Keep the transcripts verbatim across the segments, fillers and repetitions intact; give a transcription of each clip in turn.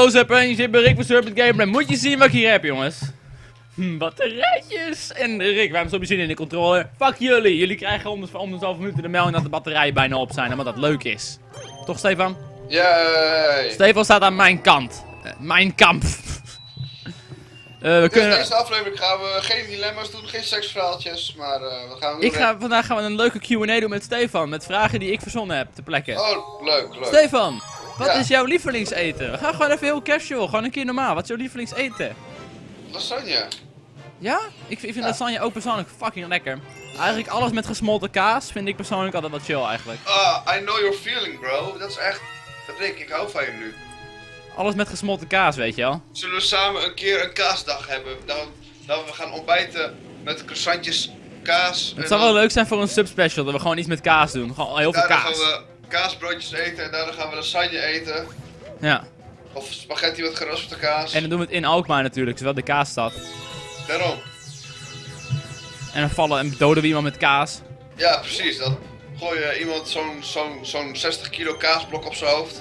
close-up en je zit bij Rick van Serpent Gameplay. Moet je zien wat ik hier heb, jongens. Hm, batterijtjes. En Rick, waarom stop je zin in de controller? Fuck jullie. Jullie krijgen om de, om de zoveel minuten de melding dat de batterijen bijna op zijn. En wat dat leuk is. Toch, Stefan? Yay. Stefan staat aan mijn kant. Uh, mijn kamp. Uh, we kunnen... In deze aflevering gaan we geen dilemma's doen, geen seksverhaaltjes, maar uh, we gaan doen. Ik ga, vandaag gaan we een leuke Q en A doen met Stefan, met vragen die ik verzonnen heb ter plekke. Oh, leuk, leuk. Stefan, wat Ja. is jouw lievelingseten? We gaan gewoon even heel casual, gewoon een keer normaal. Wat is jouw lievelingseten? Lasagne. Ja? Ik vind, ik vind Ja. lasagne ook persoonlijk fucking lekker. Eigenlijk alles met gesmolten kaas vind ik persoonlijk altijd wat chill eigenlijk. Ah, I know your feeling, bro. Dat is echt... Rick, ik hou van je nu. Alles met gesmolten kaas, weet je wel. Zullen we samen een keer een kaasdag hebben? Dat, dat we gaan ontbijten met croissantjes, kaas. Het zou wel leuk zijn voor een subspecial, dat we gewoon iets met kaas doen. Gewoon heel veel Daarna kaas. gaan we kaasbroodjes eten en daarna gaan we lasagne eten. Ja. Of spaghetti met geraspte kaas. En dan doen we het in Alkmaar natuurlijk, zowel de kaasstad. Daarom. En dan vallen en doden we iemand met kaas. Ja, precies. Dan gooi je iemand zo'n zo'n zo'n zestig kilo kaasblok op zijn hoofd.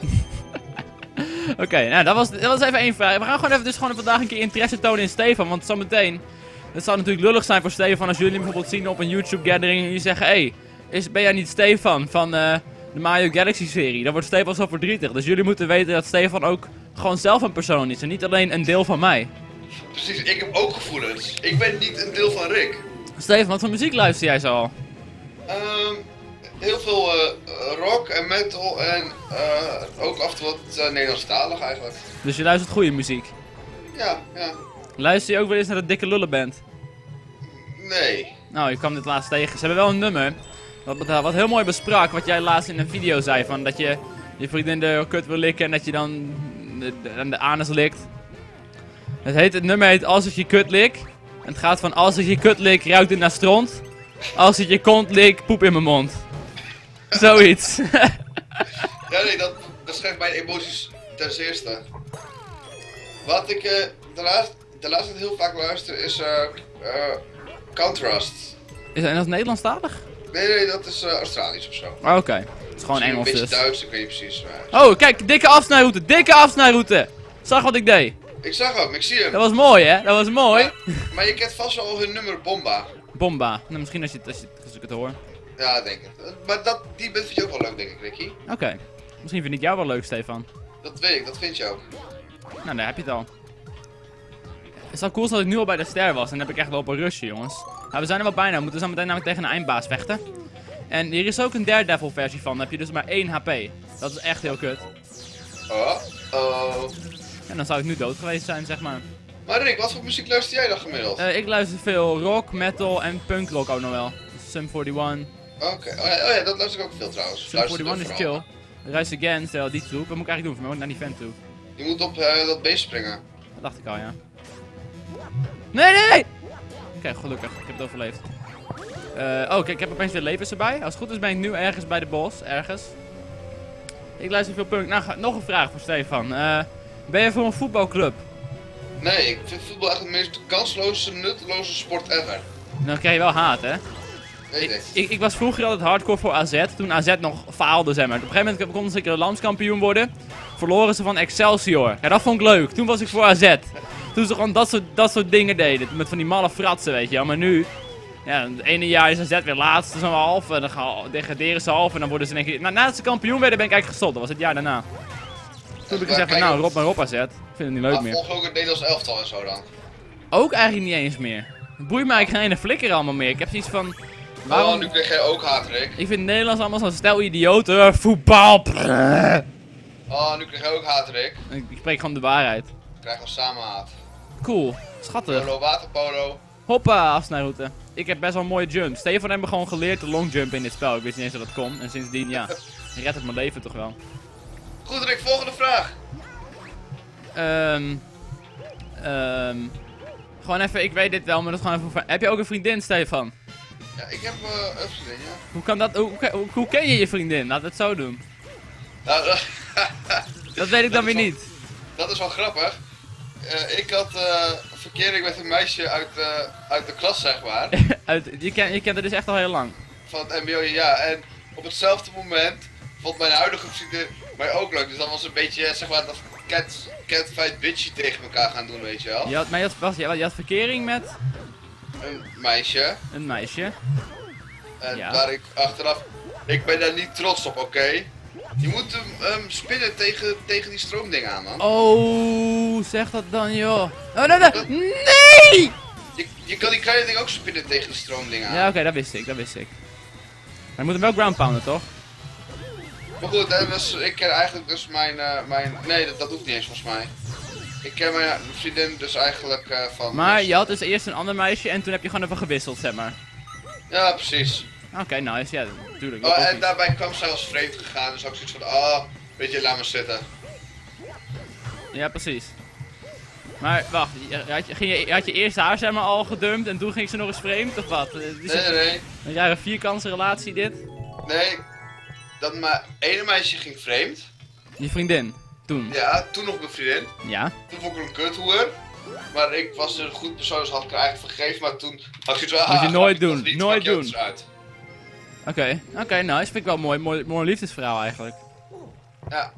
Oké, okay, nou dat was, dat was even één vraag. We gaan gewoon even dus gewoon vandaag een keer interesse tonen in Stefan, want zometeen... Het zou natuurlijk lullig zijn voor Stefan als jullie hem bijvoorbeeld zien op een YouTube gathering en jullie zeggen, hé, hey, ben jij niet Stefan van uh, de Mario Galaxy serie? Dan wordt Stefan zo verdrietig. Dus jullie moeten weten dat Stefan ook gewoon zelf een persoon is en niet alleen een deel van mij. Precies, ik heb ook gevoelens. Ik ben niet een deel van Rick. Stefan, wat voor muziek luister jij zo al? Um, heel veel uh, rock en metal en uh, ook af en toe wat uh, Nederlandstalig eigenlijk. Dus je luistert goede muziek. Ja, ja. Luister je ook wel eens naar de Dikke Lullenband? Nee. Nou, je kwam dit laatst tegen. Ze hebben wel een nummer. Wat, wat heel mooi besprak, wat jij laatst in een video zei. Van dat je je vriendin de kut wil likken en dat je dan de, de, de anus likt. Het, heet, het nummer heet Als ik je kut lik. En het gaat van als ik je kut lik, ruikt het naar stront. Als ik je kont lik, poep in mijn mond. Zoiets. Ja, nee, dat beschrijft mijn emoties ten zeerste. Wat ik uh, de, laatste, de laatste tijd heel vaak luister is uh, uh, Contrast. Is dat Nederlandstalig? Nee, nee, dat is uh, Australisch of zo. Oh, oké. Okay. Het is gewoon Misschien Engels een beetje dus. Duits, ik weet niet precies. Maar... Oh, kijk, dikke afsnijroute, dikke afsnijroute. Zag wat ik deed? Ik zag hem, ik zie hem. Dat was mooi, hè? Dat was mooi. Maar, maar je kent vast wel hun nummer Bomba. Bomba. Nou, misschien als, je, als, je, als ik het hoor. Ja, denk ik. Maar dat, die vind je ook wel leuk, denk ik, Ricky. Oké. Okay. Misschien vind ik jou wel leuk, Stefan. Dat weet ik, dat vind je ook. Nou, daar heb je het al. Het zou cool zijn dat ik nu al bij de ster was. En dan heb ik echt wel op een rusje, jongens. Nou, we zijn er wel bijna. We moeten zo meteen namelijk tegen een eindbaas vechten. En hier is ook een Daredevil versie van. Dan heb je dus maar één H P. Dat is echt heel kut. Oh, oh. En dan zou ik nu dood geweest zijn, zeg maar. Maar Rick, wat voor muziek luister jij dan gemiddeld? Uh, ik luister veel rock, metal en punkrock ook nog wel. Sum eenenveertig. Oké, okay. oh, ja, oh ja, dat luister ik ook veel trouwens. Sum eenenveertig is chill. Rise Again, stel die toe. Wat moet ik eigenlijk doen? Voor mij moet ik naar die vent toe. Je moet op uh, dat beest springen. Dat dacht ik al, ja. Nee, nee! Oké, okay, gelukkig. Ik heb het overleefd. Uh, oh, kijk, ik heb opeens weer levens erbij. Als het goed is ben ik nu ergens bij de bos. Ergens. Ik luister veel punk. Nou, nog een vraag voor Stefan. Uh, ben je voor een voetbalclub? Nee, ik vind voetbal echt de meest kansloze, nutteloze sport ever. Dan krijg je wel haat, hè? Weet Ik, ik. ik, ik was vroeger altijd hardcore voor A Z, toen A Z nog faalde, zeg maar. Op een gegeven moment konden ze een keer landskampioen worden. Verloren ze van Excelsior. Ja, dat vond ik leuk. Toen was ik voor A Z. Toen ze gewoon dat soort, dat soort dingen deden. Met van die malle fratsen, weet je wel. Maar nu, ja, het ene jaar is A Z weer laatste, zo'n half. En dan gaan, degraderen ze half en dan worden ze denk ik... Nou, nadat ze kampioen werden ben ik eigenlijk gestopt. Dat was het jaar daarna. Toen heb ik gezegd van, nou, Rob maar op A Z. Ik vind het niet leuk maar meer. volg ook het Nederlands elftal en zo dan. Ook eigenlijk niet eens meer. Het boeit mij eigenlijk geen flikker allemaal meer. Ik heb zoiets van... Waarom? Oh, nu krijg jij ook haat, Rick. Ik vind Nederlands allemaal zo'n stel idioten. Uh, voetbal. Oh, nu krijg jij ook haat, Rick. Ik, ik spreek gewoon de waarheid. We krijgen we samen haat. Cool. Schattig. Polo, waterpolo. Hoppa, afsnijroute. Ik heb best wel een mooie jump. Stefan heeft me gewoon geleerd te longjumpen in dit spel. Ik wist niet eens dat dat kon. En sindsdien, ja, redt het mijn leven toch wel. Goed, Rick, volgende vraag. Ehm... Um, gewoon even, ik weet dit wel, maar dat is gewoon even... Heb je ook een vriendin, Stefan? Ja, ik heb uh, een vriendin, ja. Hoe kan dat... Hoe, hoe, hoe ken je je vriendin? Laten we het zo doen. Nou, uh, dat weet ik dan weer wel, niet. Dat is wel grappig. Uh, ik had uh, verkering met een meisje uit, uh, uit de klas, zeg maar. Uit, je, ken, je kent het dus echt al heel lang. Van het M B O, ja. En op hetzelfde moment vond mijn huidige vriendin mij ook leuk. Dus dat was een beetje, zeg maar, dat cat, catfight bitchy tegen elkaar gaan doen, weet je wel. Je had, maar je had, wacht, je had, je had verkering met Een meisje. een meisje. En Ja. waar ik achteraf... Ik ben daar niet trots op, oké? Je moet hem um, spinnen tegen, tegen die stroomding aan, man. Oh, zeg dat dan, joh. Oh, nee, nee. Nee! Je, je kan die kleine ding ook spinnen tegen die stroomding aan. Ja, oké, dat wist ik, dat wist ik. Maar je moet hem wel ground pounden, toch? Maar goed, hè, dus, ik ken eigenlijk dus mijn... Uh, mijn nee, dat, dat hoeft niet eens volgens mij. Ik ken mijn vriendin dus eigenlijk uh, van... Maar dus- je had dus eerst een ander meisje en toen heb je gewoon even gewisseld, zeg maar. Ja, precies. Oké, nice, ja, natuurlijk. Oh, en daarbij kwam zij als vreemd gegaan, dus ook zoiets van, oh, weet je, laat me zitten. Ja, precies. Maar wacht, je- had je, ging je, had je eerst haar zeg maar al gedumpt en toen ging ze nog eens vreemd of wat? Eh, Is Nee, het nee, nee. een rare vierkantse relatie dit? Nee, dat mijn ene meisje ging vreemd. Je vriendin, toen? Ja, toen nog mijn vriendin. Ja? Toen vond ik een kuthoer. Maar ik was een goed persoon, dus had ik haar eigenlijk vergeven. Maar toen had ik zoiets van, Moet je ah, nooit grapje, doen, dat lied, nooit maak je ook doen. eens uit. Oké, oké, nice. Vind ik wel mooi, mooi, mooi liefdesverhaal eigenlijk. Ja.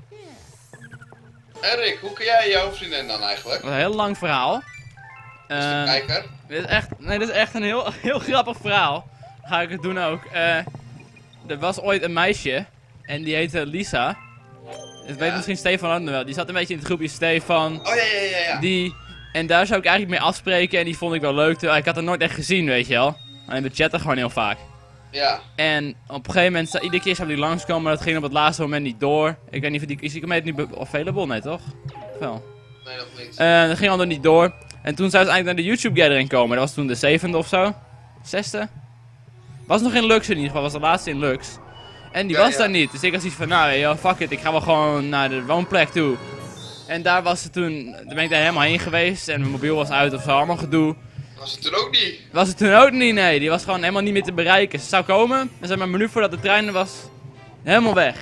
En Rick, hoe ken jij jouw vriendin dan eigenlijk? Wat een heel lang verhaal. Is de Eh, kijker? dit is echt, nee, dit is echt een heel, heel grappig verhaal. Ga ik het doen ook. Eh, er was ooit een meisje en die heette Lisa. Dat weet Ja. misschien Stefan ook nog wel. Die zat een beetje in het groepje Stefan. Oh ja, ja, ja, ja. Die, en daar zou ik eigenlijk mee afspreken en die vond ik wel leuk. terwijl Ik had haar nooit echt gezien, weet je wel. Alleen we chatten gewoon heel vaak. Ja. En op een gegeven moment, sta- iedere keer zou die langskomen, maar dat ging op het laatste moment niet door. Ik weet niet of die, is die nu be- available? Nee toch? Of wel? Nee, nog niet. Eh, dat ging al niet door. En toen zou ze eigenlijk naar de YouTube gathering komen. Dat was toen de zevende of zo. Zesde? Was nog in Lux in ieder geval, was de laatste in Lux. En die Ja, was ja. daar niet. Dus ik had zoiets van, nou joh, fuck it, ik ga wel gewoon naar de woonplek toe. En daar was ze toen, daar ben ik daar helemaal heen geweest. En mijn mobiel was uit of zo, allemaal gedoe. Was het toen ook niet? Was het toen ook niet, nee. Die was gewoon helemaal niet meer te bereiken. Ze zou komen, en zeg maar een minuut voordat de trein er was, helemaal weg.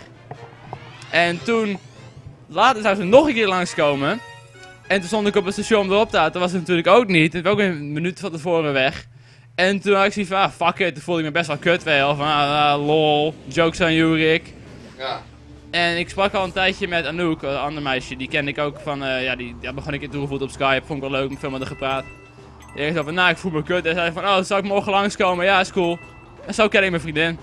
En toen, later zou ze nog een keer langskomen. En toen stond ik op het station om erop te halen. Toen was het natuurlijk ook niet. Toen was ook een minuut van tevoren weg. En toen had ik zoiets van, ah, fuck it. Toen voelde ik me best wel kut wel. Van, ah, ah, lol, jokes aan you, Rick. Ja. En ik sprak al een tijdje met Anouk, een ander meisje. Die kende ik ook van, eh, ja, die, die had me gewoon een keer toegevoegd op Skype. Vond ik wel leuk, ik veel met haar gepraat. Die zei van, nou, ik voel me kut. En zei van, oh, zal ik morgen langskomen? Ja, is cool. En zo ken ik mijn vriendin.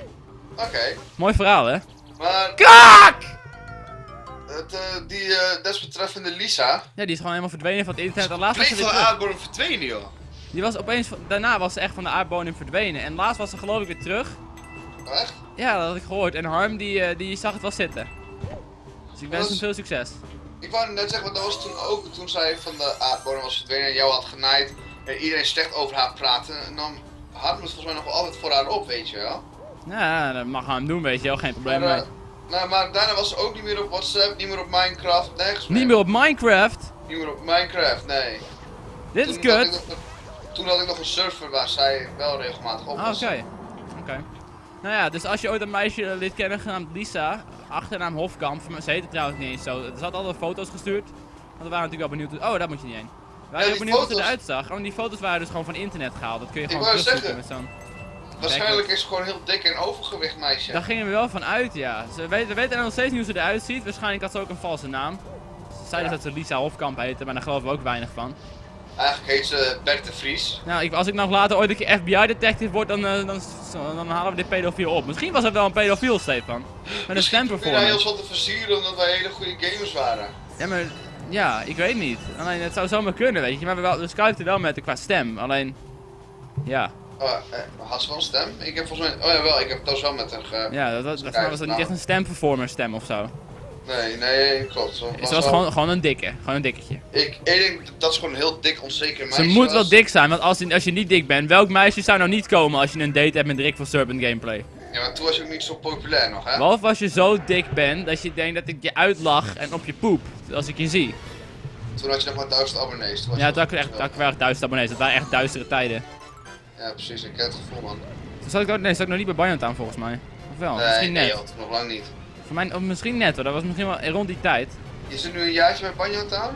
Oké. Mooi verhaal, hè? Maar, Kak! het, eh, die eh, desbetreffende Lisa... Ja, die is gewoon helemaal verdwenen van het internet. En laatst was ze Bleef weer van terug. aardbodem verdwenen, joh. Die was opeens, van- daarna was ze echt van de aardbodem verdwenen. En laatst was ze geloof ik weer terug. Echt? Ja, dat had ik gehoord. En Harm, die, eh, die zag het wel zitten. Dus ik wens Was- hem veel succes. Ik wou net zeggen, want dat was toen ook, toen zij van de aardbodem was verdwenen en jou had genaaid en iedereen slecht over haar praatte, en dan hadden we het volgens mij nog wel altijd voor haar op, weet je wel. Ja, dat mag hem doen, weet je wel. Geen probleem Maar, mee. eh, nou, maar daarna was ze ook niet meer op WhatsApp, niet meer op Minecraft, nergens Niet meer op Minecraft. Niet meer op Minecraft, nee. Dit is Toen had ik kut. nog een- Toen had ik nog een server waar zij wel regelmatig op Ah, was. oké. Oké. Nou ja, dus als je ooit een meisje eh, lid kennen genaamd Lisa, achternaam Hofkamp, voor mij- ze heette trouwens niet eens zo. Ze had altijd foto's gestuurd, want we waren natuurlijk wel benieuwd. hoe- Oh, daar moet je niet heen. We waren die heel benieuwd hoe het foto's- eruit zag. Oh, en die foto's waren dus gewoon van internet gehaald. Dat kun je Ik gewoon wou terugzoeken met zeggen. zo'n... Waarschijnlijk is ze gewoon heel dik en overgewicht meisje. Daar gingen we wel van uit, ja. Ze weten, we weten nog steeds niet hoe ze eruit ziet. Waarschijnlijk had ze ook een valse naam. Ze zeiden Ja. dat ze Lisa Hofkamp heette, maar daar geloven we ook weinig van. Eigenlijk heet ze Bert de Vries. Nou, ik, als ik nog later ooit een keer F B I-detective word, dan, eh, dan, dan halen we dit pedofiel op. Misschien was het wel een pedofiel, Stefan. Met een Misschien probeerde hij stemperformance. ons wat te versieren omdat wij hele goede gamers waren. Ja, maar... Ja, ik weet niet. Alleen, het zou zomaar kunnen, weet je. Maar we, wel, we skypten wel met haar qua stem. Alleen... Ja. Oh, eh, had ze wel een stem? Ik heb volgens mij... Oh ja, wel, ik heb het wel met haar ge... Ja, dat, dat, dat was dat niet echt een stemperformer stem of zo. Nee, nee, klopt. Ze, Ze was gewoon, gewoon een dikke. Gewoon een dikketje. Ik, ik denk dat ze gewoon een heel dik, onzeker meisje Ze moet was. wel dik zijn, want als je, als je niet dik bent, welk meisje zou nou niet komen als je een date hebt met Rick van Serpent Gameplay? Ja, maar toen was je ook niet zo populair nog, hè? Behalve als je zo dik bent dat je denkt dat ik je uitlach en op je poep, als ik je zie. Toen had je nog maar duizend abonnees. Toen was Ja, je toen had ik nog echt, wel- toen had ik wel echt duizend abonnees, dat waren echt duistere tijden. Ja, precies, ik ken het gevoel, man. Toen zat ik ook, nee, zat ik nog niet bij Bayontown volgens mij. Of wel? nee, misschien nee, net. joh, toen nog lang niet. Voor mij, of misschien net hoor, dat was misschien wel rond die tijd. Je zit nu een jaartje bij Banjo Town?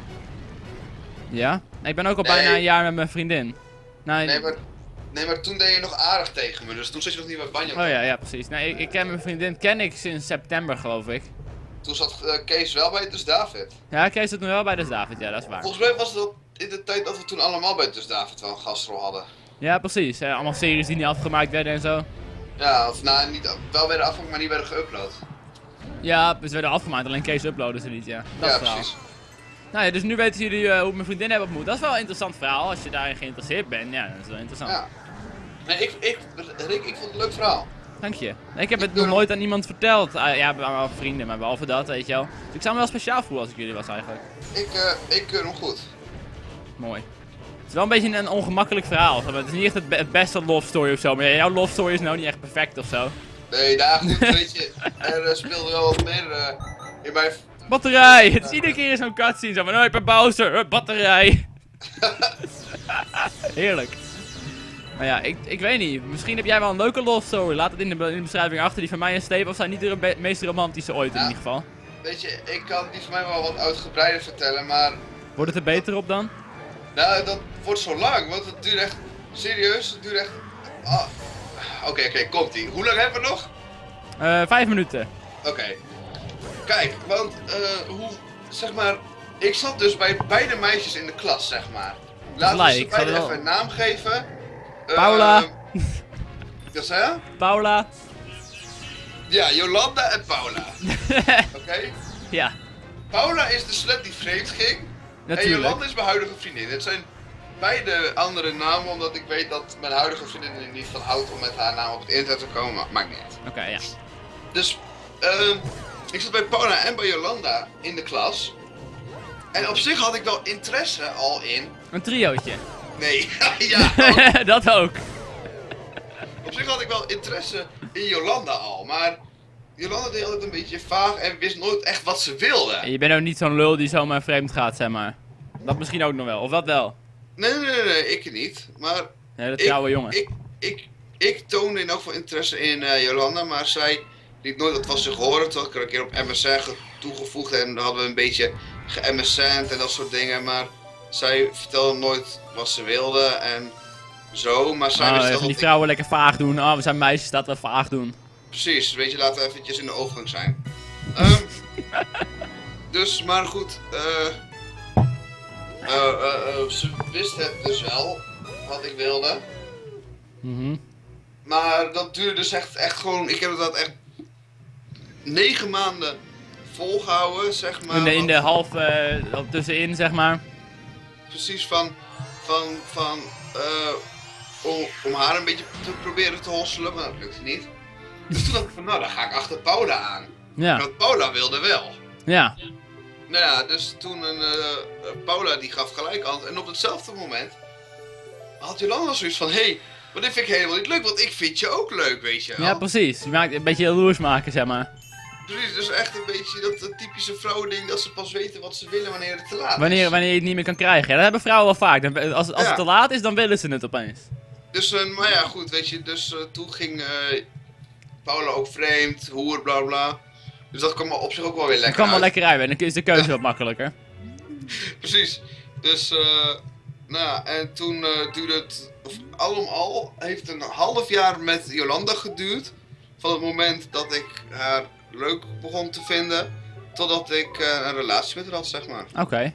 Ja? Ik ben ook al Nee. bijna een jaar met mijn vriendin. Nou, Nee, maar, nee, maar toen deed je nog aardig tegen me, dus toen zat je nog niet bij Banjo Town. Oh ja, ja precies. Nee, ik, ik ken mijn vriendin, ken ik sinds september geloof ik. toen zat uh, Kees wel bij Dus David. Ja, Kees zit nu wel bij Dus David, ja, dat is waar. Volgens mij was dat in de tijd dat we toen allemaal bij Dus David wel een gastrol hadden. Ja, precies. Ja, allemaal series die niet afgemaakt werden en zo. Ja, of nou, niet, wel werden afgemaakt, maar niet werden geüpload. Ja, ze werden afgemaakt, alleen Kees uploaden ze niet, ja. Dat Ja, verhaal. precies. Nou ja, dus nu weten jullie uh, hoe ik mijn vriendin heb ontmoet. Dat is wel een interessant verhaal, als je daarin geïnteresseerd bent. Ja, dat is wel interessant. Ja. Nee, ik, ik, Rick, ik vond het een leuk verhaal. Dank je. Ik heb het nog nooit aan iemand verteld. Uh, ja, aan mijn vrienden, maar behalve dat, weet je wel. Dus ik zou me wel speciaal voelen als ik jullie was eigenlijk. Ik, uh, ik keur hem goed. Mooi. Het is wel een beetje een ongemakkelijk verhaal. Het is niet echt het, be het beste love story of zo, maar jouw love story is nou niet echt perfect of zo. Nee, daar goed, weet je, er uh, speelde wel wat meer uh, in mijn... Batterij! Het is iedere keer zo'n cutscene, zo van, oh, ik ben Bowser, uh, batterij! Heerlijk. Maar ja, ik, ik weet niet, misschien heb jij wel een leuke love story. Laat het in de, in de beschrijving achter. Die van mij en Steve zijn niet de meest romantische ooit in ja, ieder geval. Weet je, ik kan die van mij wel wat uitgebreider vertellen, maar... Wordt het er beter op dan? Nou, dat wordt zo lang, want het duurt echt... Serieus, het duurt echt... Ah. Oké, okay, oké, okay, komt-ie. Hoe lang hebben we nog? Uh, vijf minuten. Oké. Okay. Kijk, want uh, hoe... Zeg maar... Ik zat dus bij beide meisjes in de klas, zeg maar. Laten we ze beide even een naam geven. Paula. Uh, wat zei je? Paula. Ja, Jolanda en Paula. Oké? Okay? Ja. Paula is de slet die vreemd ging. Natuurlijk. En Jolanda is mijn huidige vriendin. Het zijn beide andere namen, omdat ik weet dat mijn huidige vriendin er niet van houdt om met haar naam op het internet te komen. Maar maakt niet uit. Oké, okay, ja. Dus, uh, ik zat bij Paula en bij Jolanda in de klas. En op zich had ik wel interesse al in... Een triootje. Nee, ja, ook. Dat ook. Op zich had ik wel interesse in Jolanda al, maar Jolanda deed altijd een beetje vaag en wist nooit echt wat ze wilde. En je bent ook niet zo'n lul die zomaar vreemd gaat, zeg maar. Dat misschien ook nog wel, of dat wel? Nee, nee, nee, nee ik niet, maar... Nee, dat trouwe jongen. Ik, ik, ik toonde in elk geval interesse in uh, Jolanda, maar zij liet nooit wat van zich horen. Toen had ik er een keer op M S N toegevoegd en dan hadden we een beetje ge-M S N'd en dat soort dingen, maar zij vertelde nooit wat ze wilde en zo, maar zij oh, wist wel die dat vrouwen ik... lekker vaag doen. Oh, we zijn meisjes, dat we vaag doen. Precies, weet je, laten we eventjes in de overgang zijn. Um, dus, maar goed, uh, uh, uh, uh, ze wist het dus wel, wat ik wilde. Mm-hmm. Maar dat duurde dus echt, echt gewoon, ik heb dat echt negen maanden volgehouden, zeg maar. In de, in de half uh, tussenin, zeg maar. Precies, van, van, van, uh, om, om haar een beetje te proberen te hosselen, maar dat lukte niet. Dus toen dacht ik van, nou dan ga ik achter Paula aan. Ja. Want Paula wilde wel. Ja. Nou ja, dus toen een, uh, Paula die gaf gelijk antwoord. En op hetzelfde moment had Jolanda zoiets van, hé, hey, maar dit vind ik helemaal niet leuk, want ik vind je ook leuk, weet je wel. Ja, precies. Je maakt een beetje jaloers maken, zeg maar. Precies, dus echt een beetje dat, dat typische vrouwending, dat ze pas weten wat ze willen wanneer het te laat wanneer, is. Wanneer je het niet meer kan krijgen. Ja, dat hebben vrouwen wel vaak. Dan, als als ja. het te laat is, dan willen ze het opeens. Dus, uh, maar ja, goed, weet je, dus uh, toen ging uh, Paula ook vreemd, hoer, bla bla. Dus dat kwam op zich ook wel weer lekker Dat kan wel uit. lekker uit en dan is de keuze wat makkelijker. Precies, dus, uh, nou ja, en toen uh, duurde het, of allemaal heeft het een half jaar met Jolanda geduurd. Van het moment dat ik haar leuk begon te vinden, totdat ik uh, een relatie met haar had, zeg maar. Oké. Okay.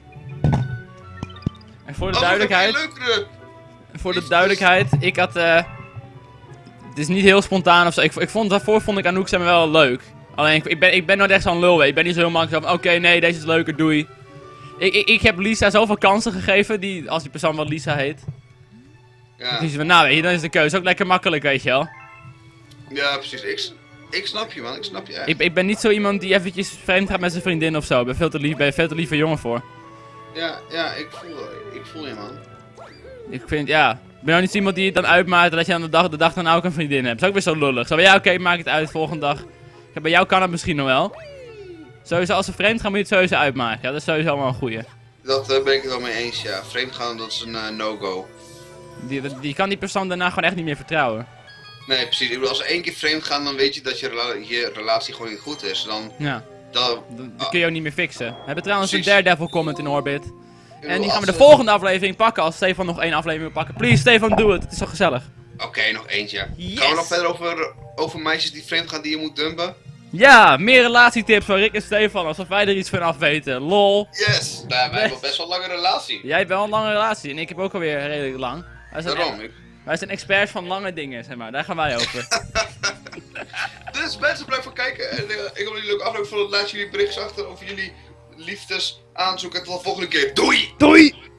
En voor de oh, duidelijkheid... leukere... Voor de duidelijkheid, ik had... Uh, het is niet heel spontaan ofzo. Ik, ik vond, daarvoor vond ik Anouk Sam wel leuk. Alleen, ik, ik, ben, ik ben nooit echt zo'n lul, weet. Ik ben niet zo heel makkelijk van, oké, okay, nee, deze is leuker, doei. Ik, ik, ik heb Lisa zoveel kansen gegeven, die, als die persoon wel Lisa heet. Ja. Dus van, nou weet je, dan is de keuze ook lekker makkelijk, weet je wel. Ja, precies. Ik, ik snap je, man. Ik snap je echt. Ik, ik ben niet zo iemand die eventjes vreemd gaat met zijn vriendin ofzo. Ik ben veel te lief, ben veel te lieve jongen voor. Ja, ja, ik voel, ik voel je, man. Ik vind, ja... Ik ben ook niet zo iemand die het dan uitmaakt dat je aan de dag, de dag dan ook een vriendin hebt. Dat is ook weer zo lullig. Zo, ja, oké, okay, maak het uit, volgende dag. Ja, bij jou kan het misschien nog wel. Sowieso, als ze vreemd gaan, moet je het sowieso uitmaken. Ja, dat is sowieso wel een goeie. Dat uh, ben ik het wel mee eens, ja. Vreemd gaan, dat is een uh, no-go. Die, die, die kan die persoon daarna gewoon echt niet meer vertrouwen. Nee, precies. Ik bedoel, als ze één keer vreemd gaan, dan weet je dat je, rela je relatie gewoon niet goed is. Dan, ja. dan, dan, dan kun je ook niet meer fixen. We hebben trouwens precies. een Daredevil comment in Orbit. Bedoel, en die gaan we de ze... volgende aflevering pakken als Stefan nog één aflevering wil pakken. Please, Stefan, doe het. Het is zo gezellig. Oké, okay, nog eentje. Yes. Gaan we nog verder over, over meisjes die vreemd gaan die je moet dumpen? Ja, meer relatietips van Rick en Stefan, alsof wij er iets van af weten. Lol. Yes! Nou, wij hebben best wel een lange relatie. Jij hebt wel een lange relatie en ik heb ook alweer redelijk lang. Wij zijn, Daarom. Ik... wij zijn experts van lange dingen, zeg maar. Daar gaan wij over. Dus mensen blijven kijken. En uh, ik hoop jullie leuk aflevering vonden. Laat jullie berichtjes achter over jullie liefdes aanzoeken. En tot de volgende keer. Doei! Doei!